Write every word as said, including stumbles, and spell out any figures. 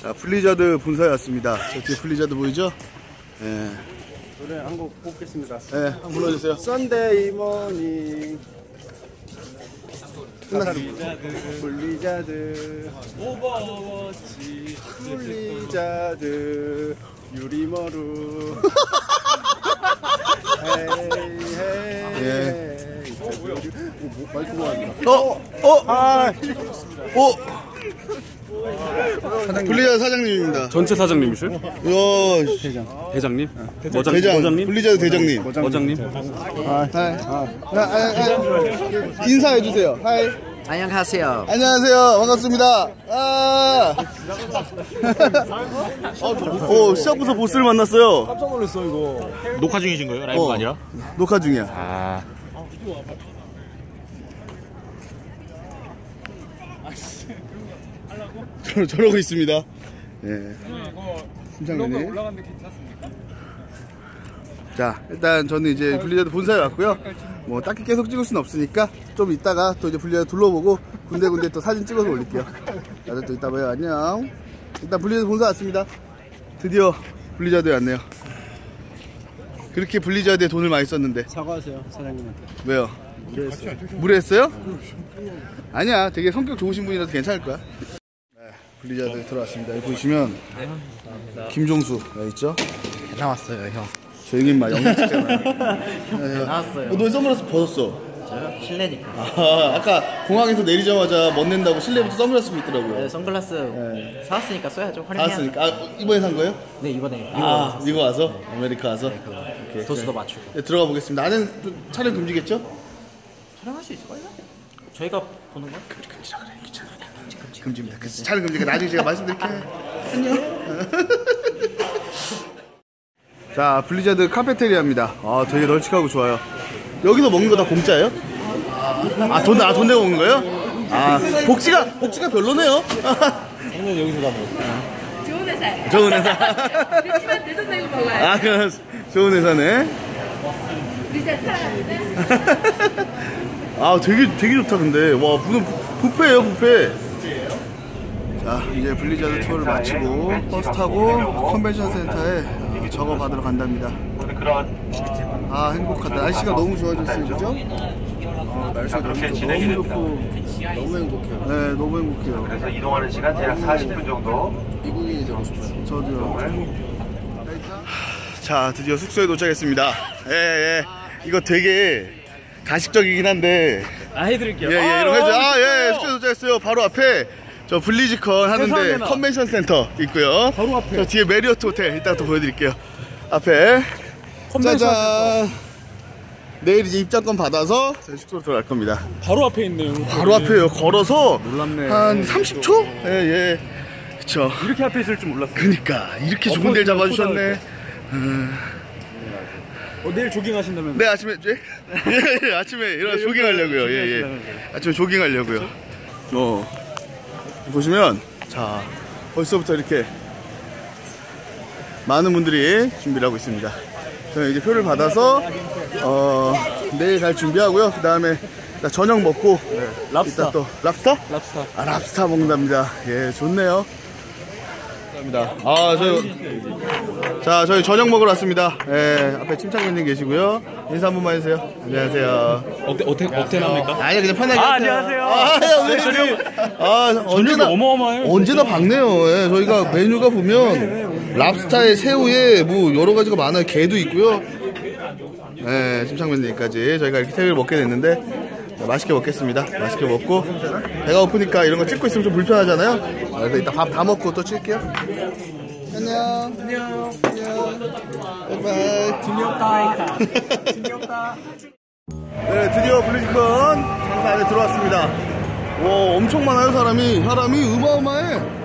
자, 블리자드 본사에 왔습니다. 저 뒤에 블리자드 보이죠? 예. 노래 한 곡 뽑겠습니다. 예, 한번 불러주세요. 썬데이 모닝. 끝났습니다. 블리자드. 오버워치. 블리자드. 유리머루. 헤이 헤이. 예. 어, 뭐야? 뭐, 마이크가 아니라. 어? 어? 아, 어? 블리자드 사장님입니다. 전체 사장님이세요? 이야, 대장. 대장님? 대장, 대장님? 블리자드 대장님. 어장님? 아, 하이. 아, 아, 아, 인사해주세요. 하이. 안녕하세요. 안녕하세요. 반갑습니다. 아. 오, 시작부터 보스를 만났어요. 깜짝 놀랐어 이거. 녹화 중이신 거예요? 라이브가 어, 아니라? 녹화 중이야. 아. 저, 저러고 있습니다. 예. 심장면이. 자, 일단 저는 이제 블리자드 본사에 왔고요. 뭐 딱히 계속 찍을 수는 없으니까 좀 이따가 또 이제 블리자드 둘러보고 군데군데 또 사진 찍어서 올릴게요. 다들 또 이따 봐요. 안녕. 일단 블리자드 본사 왔습니다. 드디어 블리자드에 왔네요. 그렇게 블리자드에 돈을 많이 썼는데. 사과하세요 사장님한테. 왜요? 무례했어요? 아니야, 되게 성격 좋으신 분이라서 괜찮을 거야. 네, 블리자드 들어왔습니다. 여기 보시면 김종수가 있죠? 나왔어요, 형. 저 형님 막 영상 찍잖아. 나왔어요. 어, 너 선글라스 벗었어. 저요? 실내니까. 아, 아까 공항에서 내리자마자 멋낸다고 실내부터 선글라스 입고 있더라고요. 네, 선글라스 네. 사왔으니까 써야죠. 활용해야. 알았으니까. 아, 이번에 산 거예요? 네, 이번에. 아, 미국 와서? 네. 아메리카 와서? 네, 그거. 오케이. 도수도 맞추고. 네, 들어가 보겠습니다. 안에는 또 촬영 금지겠죠? 촬영할 수 있을까요? 저희가 보는 거? 금지라 그래, 귀찮아. 금지입니다. 그 촬영 금지가 나중에 제가 말씀드릴게요. 안녕. 자, 블리자드 카페테리아입니다. 아, 되게 널찍하고 좋아요. 여기서 먹는 거 다 공짜예요? 아, 돈, 아, 돈 내고 먹는 거예요? 아, 복지가, 복지가 별로네요. 오늘 여기서 다 먹었어요. 좋은 회사예요. 좋은 회사. 그렇지만 내 돈 내고 먹어요. 아, 그 좋은 회사네. 블리자드 사랑하는데? 아, 되게, 되게 좋다, 근데. 와, 무슨 뷔페예요, 뷔페. 자, 이제 블리자드 투어를 마치고 버스 타고 컨벤션 센터에 저거 받으러 간답니다. 아, 행복하다. 날씨가 너무 좋아졌어요, 그죠? 아, 날씨가 너무, 너무 좋고 너무 행복해요. 네, 너무 행복해요. 그래서 이동하는 시간 대략 사십 분 정도. 미국인이 되고 싶어요. 저도요. 자, 드디어 숙소에 도착했습니다. 예, 예. 이거 되게 가식적이긴 한데. 아, 해드릴게요. 예, 예, 이런 거 해줘. 아, 예, 숙소에 도착했어요. 바로 앞에 저 블리즈컨 하는데 컨벤션 센터 있고요. 바로 앞에. 저 뒤에 메리어트 호텔 이따가 또 보여드릴게요. 앞에. 짜잔. 내일 이제 입장권 받아서 저희 숙소로 들어갈 겁니다. 바로 앞에 있네요. 바로 앞에요. 걸어서 놀랍네. 한 삼십 초? 예, 예. 그쵸. 이렇게 앞에 있을 줄 몰랐어요. 그니까 이렇게 좋은 데를 잡아주셨네. 음. 어, 내일 조깅하신다면? 네, 아침에 예? 예, 예, 아침에 일어나 네, 조깅하려고요. 예, 예. 아침에 조깅하려고요. 어. 보시면 자, 벌써부터 이렇게 많은 분들이 준비를 하고 있습니다. 저는 이제 표를 받아서 어, 내일 갈 준비하고요. 그 다음에 저녁 먹고 네, 랍스타. 이따 또 랍스터? 랍스타. 아, 랍스타 먹는답니다. 예, 좋네요. 감사합니다. 아, 저희 자, 저희 저녁 먹으러 왔습니다. 예, 앞에 침착맨님 계시고요. 인사 한 번만 해주세요. 안녕하세요. 어때, 어때, 어때납니까? 아니, 그냥 편하게. 아, 하세요. 안녕하세요. 아, 네, 저녁. 아, 언제나 어마어마해요. 언제나 밝네요. 예, 저희가 메뉴가 보면 랍스타에 새우에 뭐 여러 가지가 많아요. 게도 있고요. 예, 침착맨님까지 저희가 이렇게 새우를 먹게 됐는데. 맛있게 먹겠습니다. 맛있게 먹고 배가 고프니까 이런 거 찍고 있으면 좀 불편하잖아요. 그래서 이따 밥 다 먹고 또 칠게요. 안녕. 안녕. 안녕. 바이바이. 재미없다. 재미없다. 네, 드디어 블리즈컨 장사 안에 들어왔습니다. 와, 엄청 많아요, 사람이. 사람이 어마어마해.